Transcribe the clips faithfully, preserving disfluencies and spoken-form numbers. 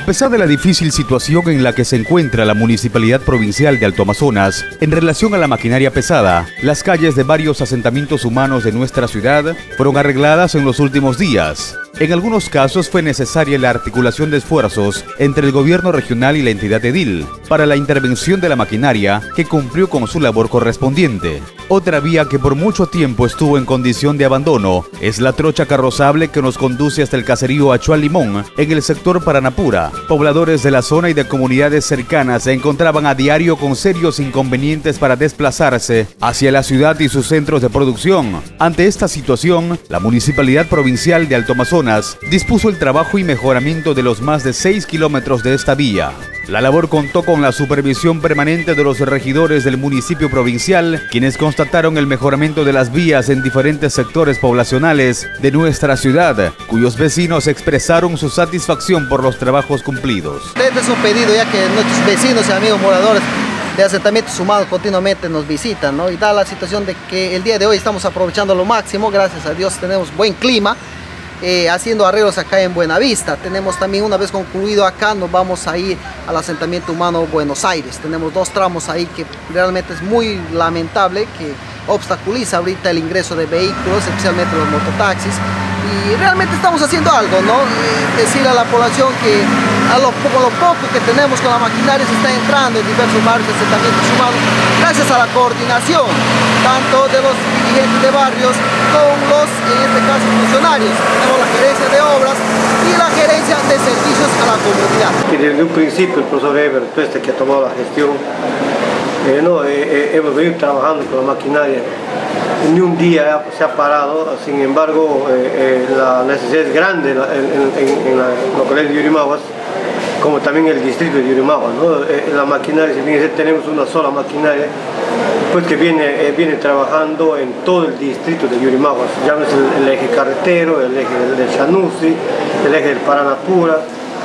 A pesar de la difícil situación en la que se encuentra la Municipalidad Provincial de Alto Amazonas en relación a la maquinaria pesada, las calles de varios asentamientos humanos de nuestra ciudad fueron arregladas en los últimos días. En algunos casos fue necesaria la articulación de esfuerzos entre el gobierno regional y la entidad edil para la intervención de la maquinaria, que cumplió con su labor correspondiente. Otra vía que por mucho tiempo estuvo en condición de abandono es la trocha carrozable que nos conduce hasta el caserío Achual Limón, en el sector Paranapura. Pobladores de la zona y de comunidades cercanas se encontraban a diario con serios inconvenientes para desplazarse hacia la ciudad y sus centros de producción. Ante esta situación, la Municipalidad Provincial de Alto Amazonas dispuso el trabajo y mejoramiento de los más de seis kilómetros de esta vía. La labor contó con la supervisión permanente de los regidores del municipio provincial, quienes constataron el mejoramiento de las vías en diferentes sectores poblacionales de nuestra ciudad, cuyos vecinos expresaron su satisfacción por los trabajos cumplidos. Este es un pedido, ya que nuestros vecinos y amigos moradores de asentamientos humanos continuamente nos visitan, ¿no? Y da la situación de que el día de hoy estamos aprovechando lo máximo, gracias a Dios tenemos buen clima. Eh, haciendo arreglos acá en Buenavista. Tenemos también, una vez concluido acá, nos vamos a ir al asentamiento humano Buenos Aires. Tenemos dos tramos ahí que realmente es muy lamentable, que obstaculiza ahorita el ingreso de vehículos, especialmente los mototaxis. Y realmente estamos haciendo algo, ¿no? Eh, decir a la población que a lo poco, lo poco que tenemos con la maquinaria se está entrando en diversos barrios de asentamientos humanos, gracias a la coordinación tanto de los dirigentes de barrios con los, en este caso, funcionarios. Tenemos la gerencia de obras y la gerencia de servicios a la comunidad. Y desde un principio el profesor Eber Tueste, que ha tomado la gestión, eh, no, eh, eh, hemos venido trabajando con la maquinaria. Ni un día se ha parado, sin embargo eh, eh, la necesidad es grande en, en, en la localidad de Yurimaguas, como también el distrito de Yurimaguas, ¿no? Eh, la maquinaria, si bien tenemos una sola maquinaria, pues que viene, eh, viene trabajando en todo el distrito de Yurimaguas, llámese el, el eje carretero, el eje del, del Chanusi, el eje del Paranapura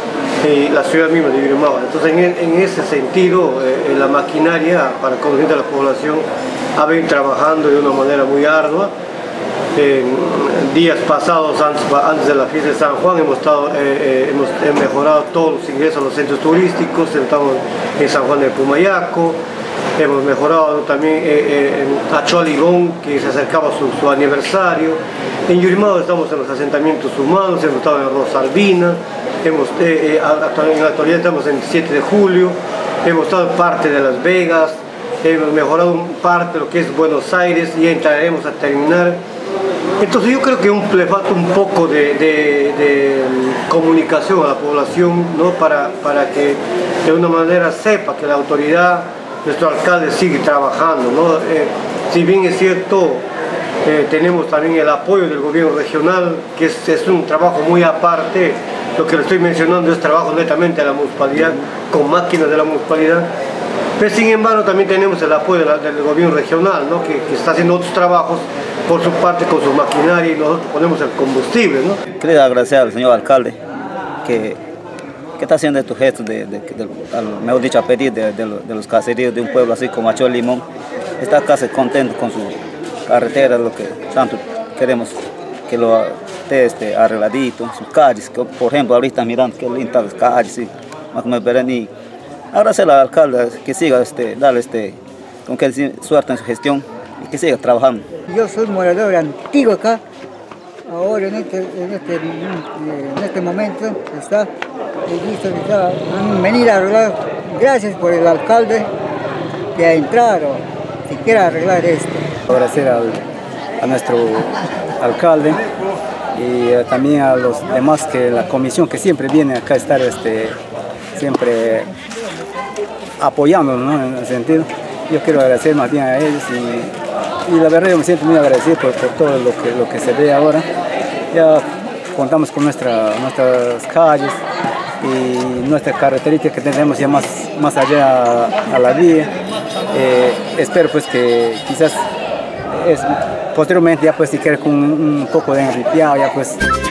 y la ciudad misma de Yurimaguas. Entonces en, en ese sentido eh, la maquinaria para el conocimiento de la población ha venido trabajando de una manera muy ardua. Eh, días pasados, antes, antes de la fiesta de San Juan, hemos, estado, eh, eh, hemos mejorado todos los ingresos a los centros turísticos. Estamos en San Juan de Pumayaco, hemos mejorado también eh, eh, en Achual Limón, que se acercaba su, su aniversario. En Yurimaguas estamos en los asentamientos humanos, hemos estado en Rosarvina, hemos, eh, eh, en la actualidad estamos en siete de julio, hemos estado en parte de Las Vegas, hemos mejorado parte de lo que es Buenos Aires y entraremos a terminar. Entonces yo creo que un, le falta un poco de, de, de comunicación a la población, ¿no? para, para que de una manera sepa que la autoridad, nuestro alcalde sigue trabajando, ¿no? Eh, si bien es cierto, eh, tenemos también el apoyo del gobierno regional, que es, es un trabajo muy aparte. Lo que le estoy mencionando es trabajo netamente de la municipalidad, con máquinas de la municipalidad. Pero sin embargo también tenemos el apoyo de la, del gobierno regional, ¿no? que, que está haciendo otros trabajos por su parte con su maquinaria y nosotros ponemos el combustible, ¿no? Quería agradecer al señor alcalde que, que está haciendo estos gestos, de, de, de, de, mejor dicho, a pedir de, de, de los caseríos de un pueblo así como Achual Limón. Está casi contento con su carretera, lo que tanto queremos que lo esté este, arregladito, sus calles, que, por ejemplo ahorita mirando que lindas las calles, sí, más o menos verán. Y agradecer al alcalde que siga, este, darle este, con que suerte en su gestión y que siga trabajando. Yo soy morador antiguo acá, ahora en este, en este, en este momento está, he visto que está, han venido a arreglar, gracias por el alcalde que ha entrado, si quiere arreglar esto. Agradecer al, a nuestro alcalde y uh, también a los demás, que la comisión que siempre viene acá a estar este, siempre apoyándonos, ¿no? En ese sentido. Yo quiero agradecer más bien a ellos y, y la verdad yo me siento muy agradecido por, por todo lo que, lo que se ve ahora. Ya contamos con nuestra, nuestras calles y nuestra carreterita que tenemos ya más, más allá a, a la vía. Eh, espero pues que quizás es, posteriormente ya pues si quiere con un, un poco de enripiado ya pues